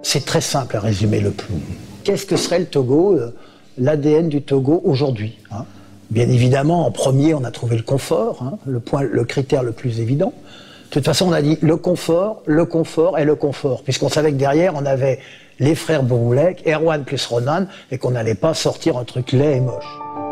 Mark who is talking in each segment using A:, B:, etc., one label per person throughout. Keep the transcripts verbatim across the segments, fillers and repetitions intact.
A: C'est très simple à résumer le tout. Qu'est-ce que serait le Togo, euh, l'A D N du Togo aujourd'hui, hein? Bien évidemment, en premier, on a trouvé le confort, hein, le, point, le critère le plus évident. De toute façon, on a dit le confort, le confort et le confort, puisqu'on savait que derrière, on avait les frères Bouroulek, Erwan plus Ronan, et qu'on n'allait pas sortir un truc laid et moche.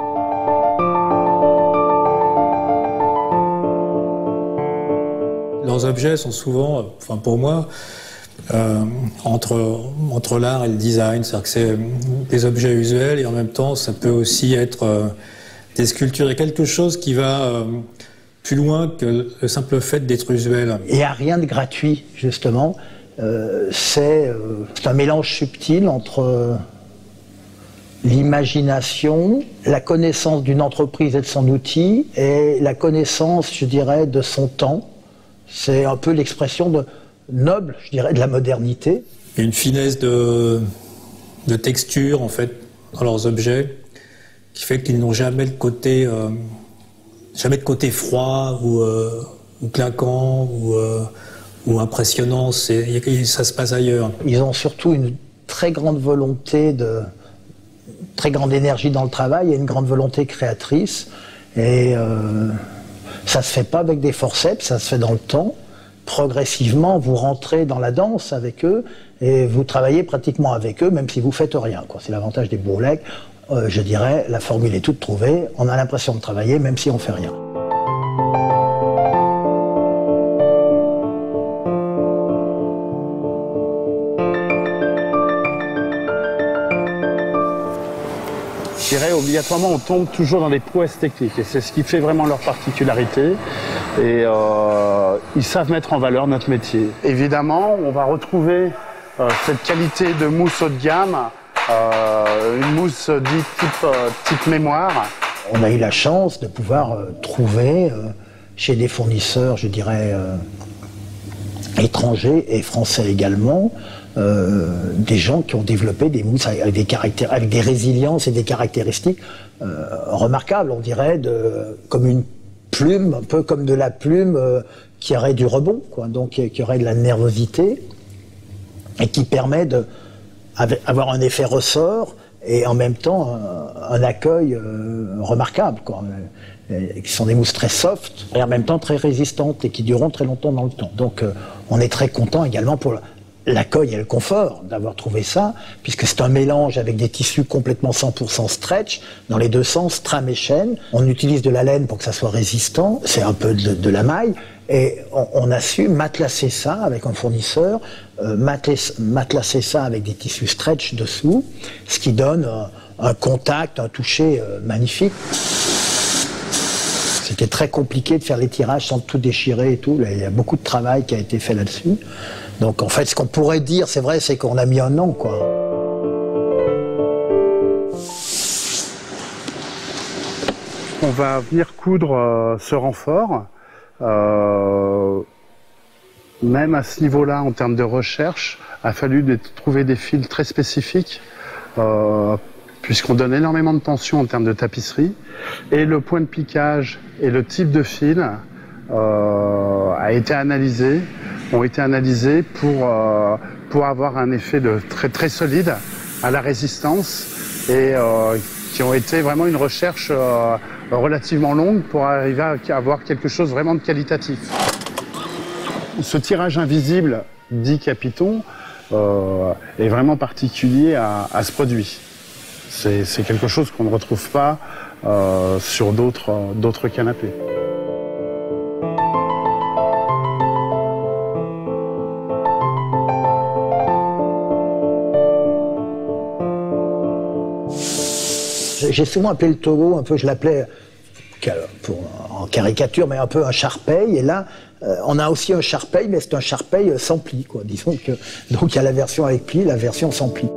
B: Leurs objets sont souvent, enfin pour moi, euh, entre, entre l'art et le design, c'est-à-dire que c'est des objets usuels et en même temps, ça peut aussi être euh, des sculptures. Il y a quelque chose qui va euh, plus loin que le simple fait d'être usuel.
A: Il n'y a rien de gratuit, justement. Euh, c'est euh, un mélange subtil entre euh, l'imagination, la connaissance d'une entreprise et de son outil, et la connaissance, je dirais, de son temps. C'est un peu l'expression de noble, je dirais, de la modernité.
B: Il y a une finesse de, de texture, en fait, dans leurs objets, qui fait qu'ils n'ont jamais le côté, euh, jamais de côté froid ou, euh, ou claquant ou, euh, ou impressionnant. C'est, ça se passe ailleurs.
A: Ils ont surtout une très grande volonté, de, très grande énergie dans le travail et une grande volonté créatrice. Et euh, ça se fait pas avec des forceps, ça se fait dans le temps. Progressivement, vous rentrez dans la danse avec eux et vous travaillez pratiquement avec eux, même si vous faites rien, quoi. C'est l'avantage des Bouroulek. Euh, je dirais, la formule est toute trouvée. On a l'impression de travailler, même si on fait rien.
C: Je dirais obligatoirement on tombe toujours dans des prouesses techniques et c'est ce qui fait vraiment leur particularité et euh, ils savent mettre en valeur notre métier. Évidemment on va retrouver euh, cette qualité de mousse haut de gamme, euh, une mousse dite type, euh, type mémoire.
A: On a eu la chance de pouvoir euh, trouver euh, chez des fournisseurs, je dirais, euh, étrangers et français également, Euh, des gens qui ont développé des mousses avec des caractères, avec des résiliences et des caractéristiques euh, remarquables, on dirait, de, comme une plume, un peu comme de la plume euh, qui aurait du rebond, quoi, donc qui aurait de la nervosité et qui permet de avoir un effet ressort et en même temps un, un accueil euh, remarquable, quoi. Et qui sont des mousses très soft et en même temps très résistantes et qui dureront très longtemps dans le temps. Donc euh, on est très content également pour l'accueil et le confort d'avoir trouvé ça, puisque c'est un mélange avec des tissus complètement cent pour cent stretch, dans les deux sens, trame et chaîne. On utilise de la laine pour que ça soit résistant, c'est un peu de, de la maille, et on, on a su matelasser ça avec un fournisseur, euh, matelas, matelasser ça avec des tissus stretch dessous, ce qui donne un, un contact, un toucher euh, magnifique. C'était très compliqué de faire les tirages sans tout déchirer et tout. Là, il y a beaucoup de travail qui a été fait là-dessus. Donc en fait, ce qu'on pourrait dire, c'est vrai, c'est qu'on a mis un an, quoi.
C: On va venir coudre euh, ce renfort. Euh, même à ce niveau-là, en termes de recherche, a fallu de trouver des fils très spécifiques, euh, puisqu'on donne énormément de tension en termes de tapisserie. Et le point de piquage et le type de fil euh, a été analysé. ont été analysés pour, euh, pour avoir un effet de très, très solide à la résistance et euh, qui ont été vraiment une recherche euh, relativement longue pour arriver à avoir quelque chose vraiment de qualitatif. Ce tirage invisible, dit Capiton, euh, est vraiment particulier à, à ce produit. C'est quelque chose qu'on ne retrouve pas euh, sur d'autres d'autres canapés.
A: J'ai souvent appelé le Togo, un peu, je l'appelais en caricature, mais un peu un Charpey. Et là, euh, on a aussi un Charpey, mais c'est un Charpey sans pli, quoi. Disons que, donc il y a la version avec pli, la version sans pli.